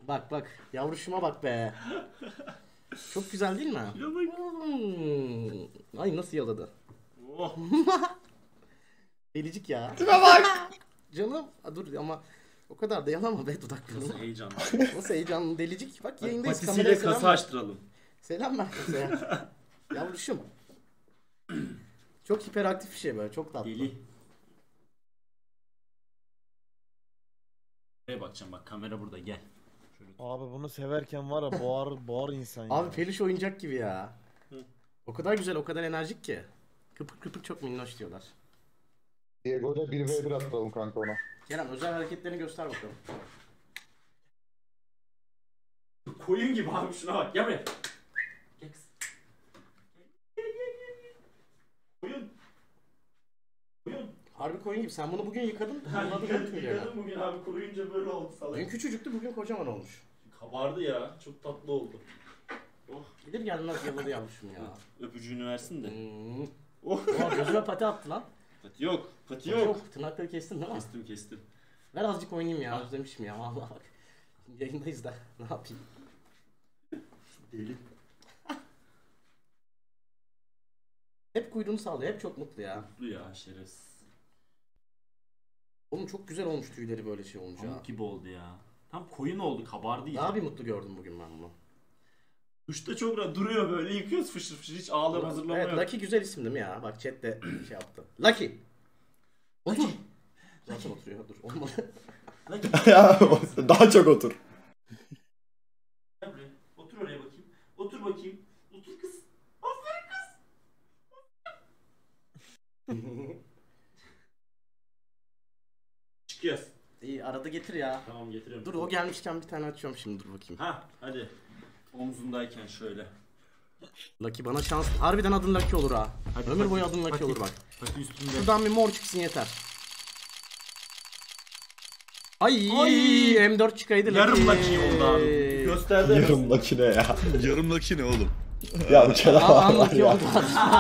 Bak bak. Yavruşuma bak be. Çok güzel değil mi? Ya bak. Ay nasıl yaladı. Oh. Delicik ya. Şuna bak. Canım. Dur ama o kadar da yalama be dudaklarını. Nasıl heyecanlı. Nasıl heyecanlı delicik. Bak yayındayız. Patisiyle kası açtıralım. Selam ver kasaya. Yavruşum. Çok hiperaktif bir şey böyle. Çok tatlı. Deli. Buraya bakacağım bak, kamera burada, gel. Şöyle. Abi bunu severken var ya boğar insan ya. Abi peluş oyuncak gibi ya. Hı. O kadar güzel, o kadar enerjik ki. Kıpır kıpır çok minnoş diyorlar. Diego'da 1v1 atalım kanka ona. Kerem özel hareketlerini göster bakalım. Koyun gibi abi, şuna bak, gel buraya. Gel kız. Gel. Koyun. Koyun. Harbi koyun gibi. Sen bunu bugün yıkadın. Yıkadım bugün abi, kuruyunca böyle oldu salak. Dün küçücüktü, bugün kocaman olmuş. Kabardı ya, çok tatlı oldu. Oh. Gelir gelmez yaladı yavruşum ya. Öpücüğünü versin de. Oh. Oha, gözüme pati attı lan. Pati yok, pati Pati yok. Tırnakları kestin değil mi? Kestim. Ver azıcık oynayayım ya. Özlemişim ya. Vallahi bak. Şimdi yayındayız da. Ne yapayım? Deli. Hep kuyruğunu sallıyor. Hep çok mutlu ya. Mutlu ya, şerefsiz. Oğlum çok güzel olmuş tüyleri böyle şey olunca. Pamuk gibi oldu ya. Tam koyun oldu, kabardı iyice. Daha bir mutlu gördüm bugün ben bunu. Duşta çok rahat duruyor böyle, yıkıyoruz fışır fışır, hiç ağlama hazırlama Evet, yok. Lucky güzel isim değil mi ya? Bak chat de şey yaptı. Lucky. Otur. Zaten oturuyor. Dur olmadı. Ya daha çok otur. Gel buraya. Otur oraya bakayım. Otur bakayım. Otur kız. Aferin kız. Çıkıyoruz. İyi arada getir ya. Tamam, getiriyorum. Dur o gelmişken bir tane açıyorum şimdi dur bakayım. Ha hadi. Omzundayken şöyle. Lucky bana şans. Harbiden adın Lucky olur ha. Hadi, Ömür hadi, boyu adın Lucky hadi. olur bak. Pati üstünde. Şuradan bir mor çıksın yeter. Ay, Ay. M4 çıkaydı Yarım Lucky oldu abi. Gösterdi. Yarım makine ya. Yarımdaki ne oğlum? Ya Kerem An var Lucky ya. oldu.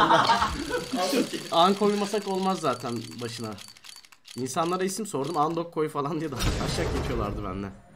An koymasak olmaz zaten başına. İnsanlara isim sordum. Andok koy falan diye de aşağı geçiyorlardı benden.